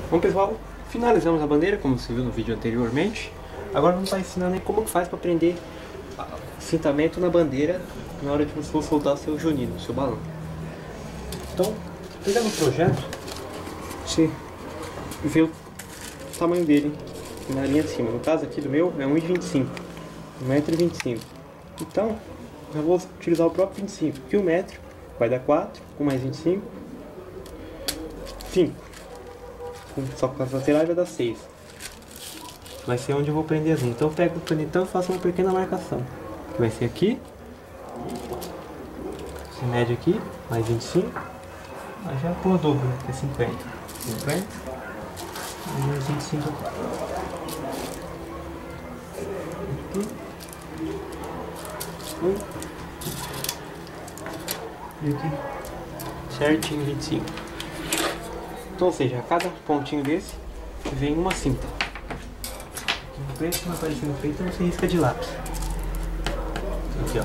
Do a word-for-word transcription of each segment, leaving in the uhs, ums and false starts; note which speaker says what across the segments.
Speaker 1: Bom pessoal, finalizamos a bandeira como você viu no vídeo anteriormente. Agora vamos estar ensinando aí como que faz para prender cintamento na bandeira na hora de você for soltar o seu junino, o seu balão. Então, pegando o projeto, você vê o tamanho dele na linha de cima. No caso aqui do meu é um metro e vinte e cinco. um metro e vinte e cinco. Então, eu vou utilizar o próprio vinte e cinco, que o metro vai dar quatro, com mais vinte e cinco, cinco. Só com as laterais vai dar seis. Vai ser onde eu vou prender as linhas. Então eu pego o canetão e faço uma pequena marcação. Que vai ser aqui. Você mede aqui, mais vinte e cinco. Aí já pôr o dobro, que é cinquenta. cinquenta. E mais vinte e cinco aqui. Aqui. Um. E aqui. Certinho vinte e cinco. Então, ou seja, a cada pontinho desse vem uma cinta. Aqui no peito, não aparece no peito, então você risca de lápis. Aqui,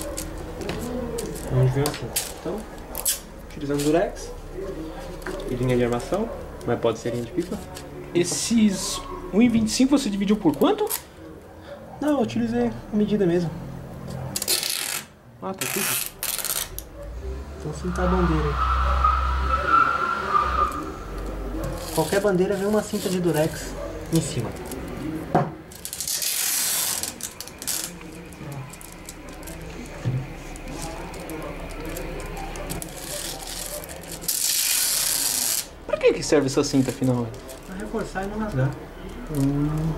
Speaker 1: ó. Onde vem a cinta. Então, utilizando durex e linha de armação, mas pode ser linha de pipa.
Speaker 2: Esses um e vinte e cinco você dividiu por quanto?
Speaker 1: Não, eu utilizei a medida mesmo. Ah, tá tudo. Então, cintar a bandeira aí. Qualquer bandeira vem uma cinta de durex em cima.
Speaker 2: Pra que que serve essa cinta afinal?
Speaker 1: Pra reforçar e não rasgar. Hum.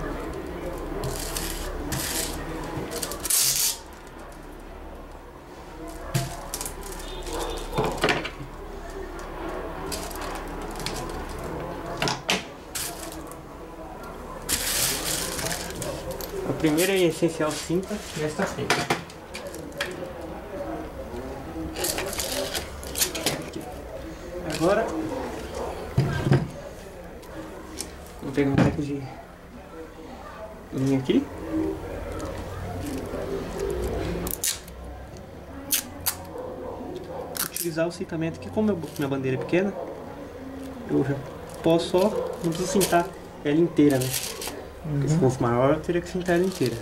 Speaker 1: A primeira e essencial cinta já está feita. Agora vou pegar um pouco de linha aqui. Vou utilizar o cintamento aqui, como minha bandeira é pequena, eu já posso só, não preciso cintar ela inteira, né? Porque se fosse maior, eu teria que cintar ela inteira.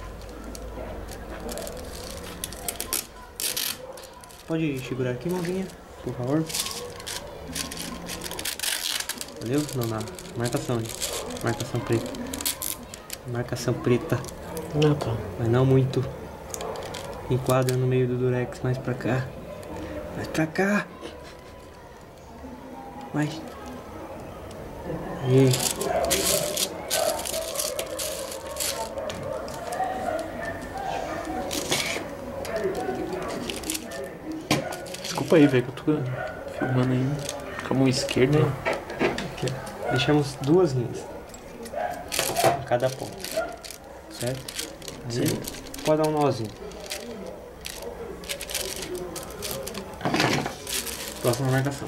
Speaker 1: Pode segurar aqui, mãozinha, por favor. Valeu? Não, na marcação, hein? Marcação preta. Marcação preta.
Speaker 2: Não, tá.
Speaker 1: Mas não muito. Enquadra no meio do durex, mais pra cá. Mais pra cá. Mais. E...
Speaker 2: Desculpa aí, velho, que eu tô filmando aí com a mão esquerda.
Speaker 1: Aqui, ó. Deixamos duas linhas em cada ponto, certo? Aí
Speaker 2: Sim.
Speaker 1: pode dar um nozinho. Próxima marcação.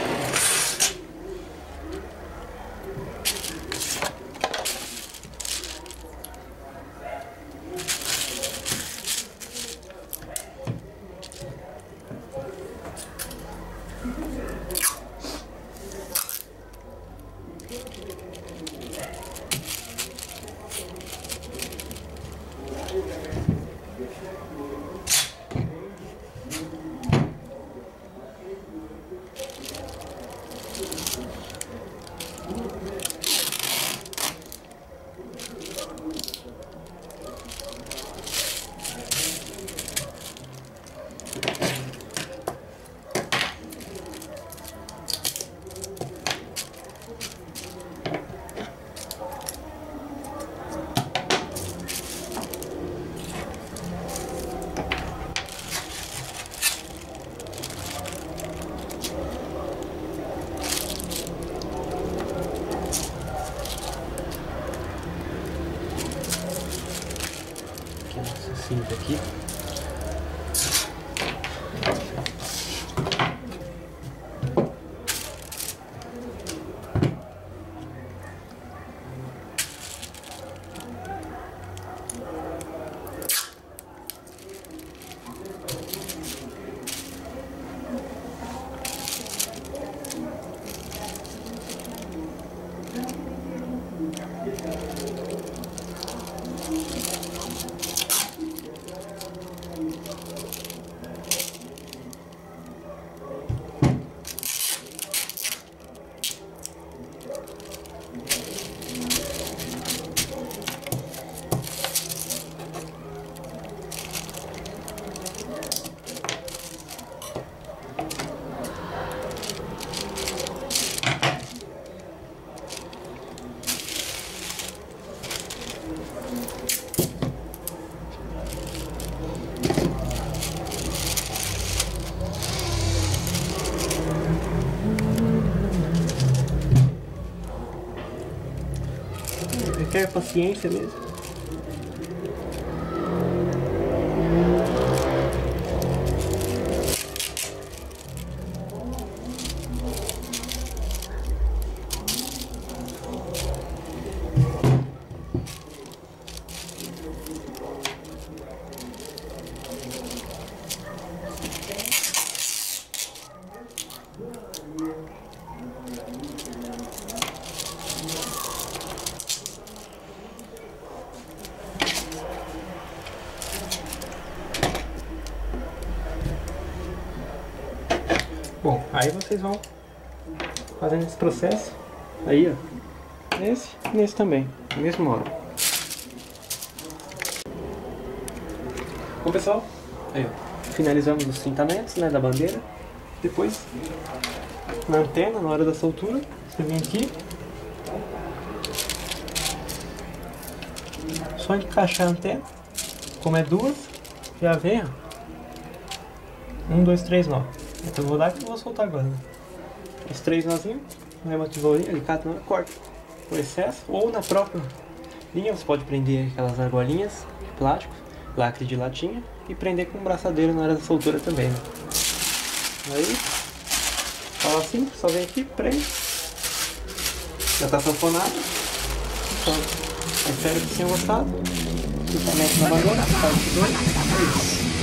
Speaker 1: Essa cinta aqui. requer paciência mesmo. Bom, aí vocês vão fazendo esse processo aí, ó, nesse e nesse também, no mesmo modo. Bom, pessoal, aí, ó, finalizamos os tintamentos, né, da bandeira. Depois, na antena, na hora da soltura, você vem aqui, só encaixar a antena. Como é duas, já vem, ó, um, dois, três, nó. Então eu vou dar que eu vou soltar agora, né? Os três nozinhos, leva a tesourinha, alicate na corta o excesso, ou na própria linha você pode prender aquelas argolinhas de plástico, lacre de latinha, e prender com um braçadeiro na hora da soltura também, né? Aí, fala assim, só vem aqui, prende, já tá sanfonado, solta. Espero que tenham gostado. Fitamento na bandeira, parte dois, é isso.